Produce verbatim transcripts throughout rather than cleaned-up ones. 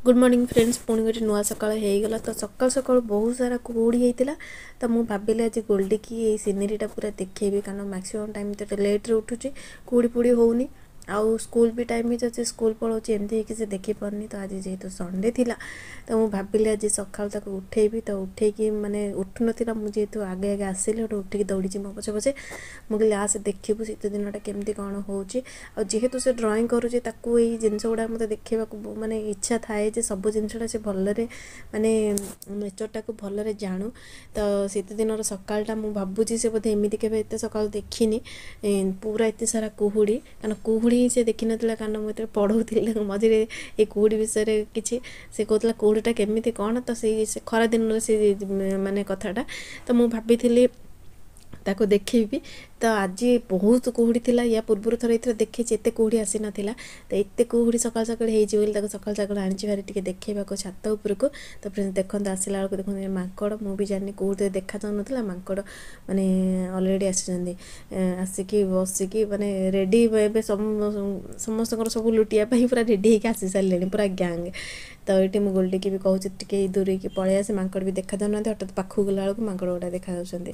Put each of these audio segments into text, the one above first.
Good morning friends पुणी गोटे नुआ सकाळ होगला तो सकाल सकाल बहुत सारा कुहुड़ी होता तो मुझे भाविली आज गोल्डी की ये सीनेरीटा पूरा देखेबी कारण मैक्सिमम टाइम तो लेट्रे उठुचे कुहुड़ी पुड़ी होनी आउ स्कूल भी टाइम ही स्कूल पलाऊँ एमती कि देखी पारनी तो आज जेहेतु संडे थिला तो मुझे भाविली आज सका उठेबी तो उठेकी माने उठु ना मुझे आगे आगे आसिली गोटे उठिकी दौड़ी मो पचे पचे मुझे आस देखू शीत दिनटा केमती कौन होेतु से ड्रॉइंग करुचे यही जिनस गुड़ा मत देखा माने इच्छा थाए सब जिनसा से भलरे माने नेचरटा को भलरे जानू तो शीत दिन सकालटा मुझे भावुची से बोधे एमती के एत सका देखनी पूरा एत सारा कुहुड़ी कारण कुहुड़ी से देखी ना कारण मुझे पढ़ाऊली मझे ये कुहुड़ी विषय किसी से कहला कुहुड़ीटा केमिति कौन तो से खरा दिन से माने कथाटा तो मुझे भाभी ताको देखेबी तो आज बहुत कुहुड़ी थिला या पूर्व थर ये देखी एत कुहुड़ी आसी नाला तो एत कुहुड़ी सकाल सकाल हो सकाल सकाल आनी भारी टे देखा छात उपरको तो फ्रेंड्स देखते आसला बेलू देखते माकड़ मुझे जानी कुहुड़ी देखा जाऊँ ना माकड़ माने अलरेडी आसी आसिकी बसिकी माने रेडी समस्त सब लुटियापाई पूरा रेडी होकर आसी सारे पूरा गैंग तो ये मुझे गोल्डी की भी कहूँ टे दूर की पलि आसे माकड़ भी देखा जाऊँ हठात पाखक गला बेलू माकड़ गुड़ा देखा जाऊँ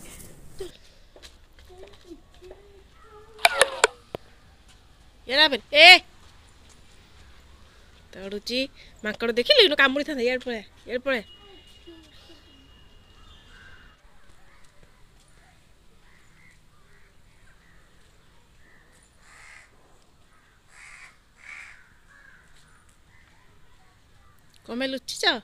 ए तड़ुची माकड़ देखिल कामुड़ी था यार पड़े यार पड़े कमे लुचि जा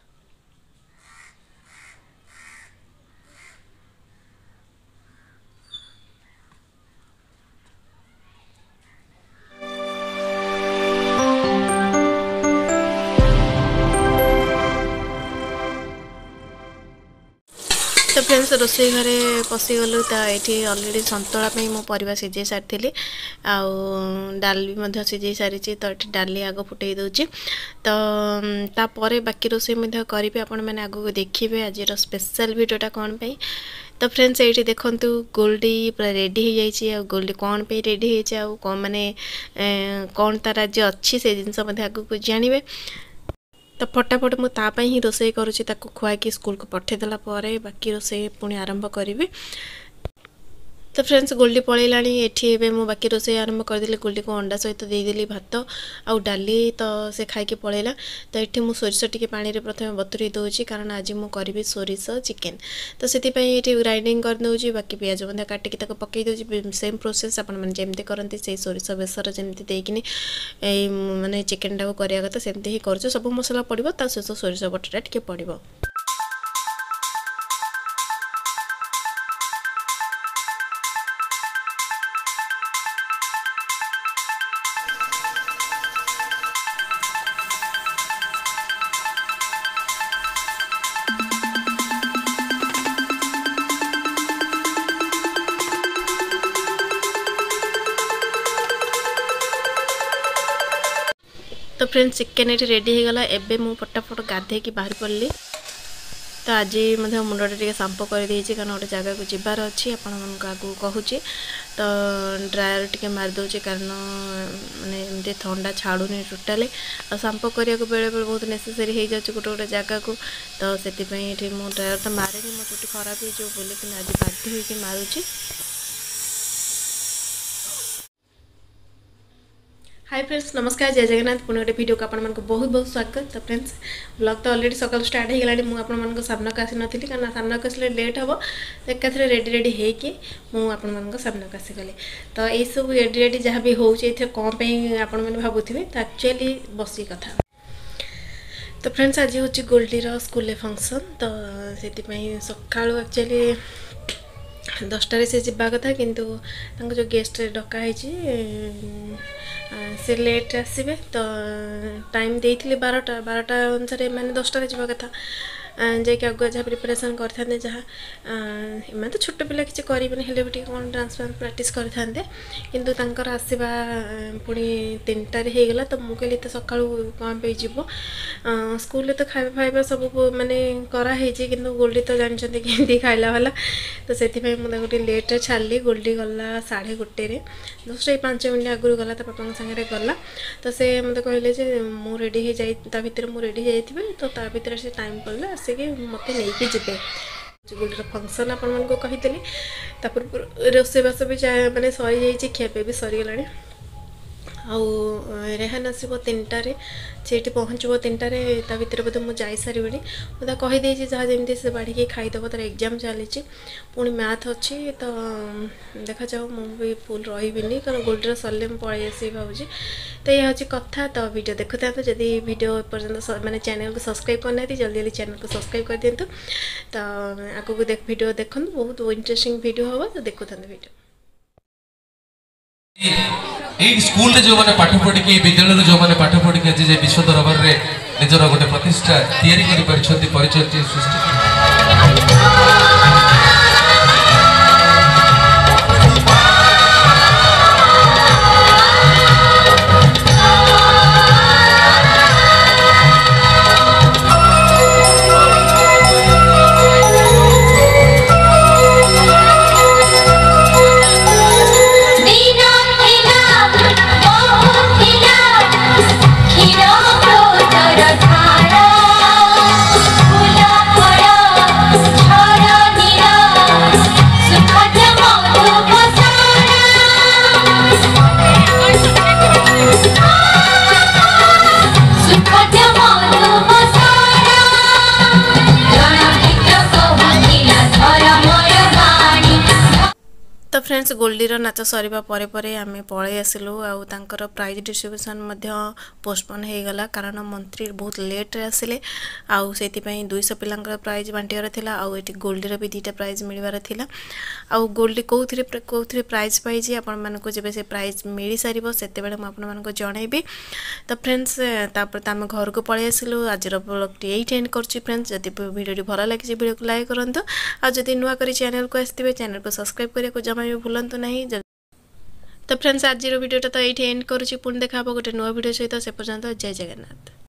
तो फ्रेंड्स रोसे घरे पशिगलु तो ये अलरेडी सतुला मो परिवा सिझे सारी आउ डाल भी सिझे सारी तो ये डाली आग फुटे दूची तो तापर बाकी रोसे करी आपण मैंने आग को देखिए आज स्पेशल वीडियोटा कौन पे तो फ्रेंड्स ये देखु गोल्डी पूरा रेडी हो जाए गोल्डी कौन पे रेडी हो कौन माने कौन तार आज अच्छी से जिनस आग को जानवे तो फटाफट मुझे ही रोसे करुँची खुआई स्कूल को पठेदेला बाकी रोसे पुणी आरंभ करी तो फ्रेंड्स गोल्डी पलैलाणी एटी मो बाकी रोसे आरंभ करदेली गोल्डी को अंडा सहित देदेली भात आउ डाली तो से खाई पलैला तो ये मुझे सोरिष टी पानी प्रथम बतुरी दूसरी कारण आज मुझे करी सोरिष चिकेन तो से ये ग्राइंडिंग करदे बाकी पियाज काटिकी पकई दूसरी सेम प्रोसेस आपने जमी करती से सोरिष बेसर जमी देकिनी माने चिकेन टाक करा कथा सेमती ही कर सब मसला पड़ो ता शेष सोरिष बटा टे पड़ो तो फ्रेंड्स चिकेन ये रेडी हो गला एबे मु फटाफट गाधे की बाहर पड़ली तो आज मुंडा टे सांपो कर देछि कारण गोटे जगह को जीवार अच्छी आपण आगू कहूँ तो ड्रायर टे मारिदे कारण माने एमती ठंडा छाड़ूनी टोटाली आ सांपो करने को बेले बेले बहुत नेसेसरी हो जाए गोटे गोटे जगह को तो से मुझे ड्रायर तो मारे मो चुटी खराब हो बोलिक आज बाध्य होकर मारुची हाय फ्रेंड्स नमस्कार जय जगन्नाथ पुणे गोटे वीडियो को आपण मानक बहुत बहुत स्वागत तो फ्रेंड्स ब्लॉग तो ऑलरेडी सकाल स्टार्ट हो गलानी मु आपण मानक सामना को आसी नथिली कारण सामना को आसले लेट हम तो एकाथरे रेडी रेडी होके मु आपण मानक सामना को आसी गली तो ये सब रेडी रेडी जहाँ भी होचे एथे कौन पे आपण माने भाबुथिबे तो एक्चुअली बसी कथा तो फ्रेंड्स आज होची गोल्डी रो स्कूल फंक्शन तो से सकाळू एक्चुअली दसटार से जावा कथा किंतु जो गेस्ट डकाई से लेट आसबे तो टाइम देइथिले बारटा बारटा अनुसार मैंने दसटार जावा कथा जाकि आगुआ जहाँ प्रिपेरेसन करते जहाँ एम तो छोट पिला किसी करेंगे हेल्ले भी कौन डांस फांस प्राक्ट करते किंतु तांकर आसवा पुणी तीन टारे हो गला तो मुझे कहली तो सका कौन पे जीव स्कूल तो खाଇବା फाइबा सब माने कराई कि गोल्डी तो जानते कि खाइला वाला तो से मुझे लेट्रे छाड़ी गोल्डी गला साढ़े गोटे जस्ट ये पाँच मिनट आगुरी गला तो पापा सागर गला तो से मत कहले मु रेडी हो जाए भितर मुझे रेडी जाइए तो ता भर से टाइम पड़े आसिक मत नहीं जी गोल्डीर फंक्शन आपण को कही रोसईबास भी मानने सरी जा खियापे भी सरीगला आउ रेहान आसो तीन टारे से पहुँचब तीन टारे ता भर बोधे मुझे जाई सारी मुझे कहीदे जहाँ जमी से बाढ़ी खाईदेव तार एग्जाम चली पुणी मैथ अच्छी तो देखा जाओ मुझे फुल रही कारण गोल्डीर सरले पलि आस भावुँ तो यह हूँ कथा तो वीडियो देखु था तो जदि वीडियो एपर्तंत मैंने चैनल को सब्सक्राइब करना जल्दी जल्दी चैनल को सब्सक्राइब कर दिंतु तो आगे को देख वीडियो देखो बहुत इंटरेस्टिंग वीडियो हम तो देखु था वीडियो स्कूल जो मैंने पाठ पढ़ी विद्यालय जो मैंने पाठ पढ़ी आज विश्व दरबार में निजर गोटे प्रतिष्ठा तैयारी कर परिचय सृष्टि तो फ्रेंड्स गोल्डीर नाच सरीबा परे परे आमे पळै आसिलु आउ तांकर प्राइज डिस्ट्रीब्यूशन मध्य पोस्टपोन हो गला कारण मंत्री बहुत लेट रे आसिले आउ सेति पई दो सौ पिलांकर प्राइज बांटियार थिला आउ एटी गोल्डीर भी दुईटा प्राइज मिलवार थिला आउ गोल्डी कोथिरे कोथिरे प्राइज पाई जे आपन मन को जेबे से प्राइज मिली सारिबो सेते बेले म आपन मन को जणैबी तो फ्रेंड्स तापर त आमे घर को पळै आसिलु आजर ब्लॉग टी एट एंड करछि फ्रेंड्स जदि वीडियो भल लागे जे वीडियो को लाइक करंतु आ जदि नुवा करी चैनल को आस्तिबे चैनल को सब्सक्राइब करिया को जमा भी भूलंतु नहीं। तो फ्रेंड्स आज वीडियो तो ये एंड करुँची पुणी देखा गोटे नुआ वीडियो सहित से पर्यंत जय जगन्नाथ।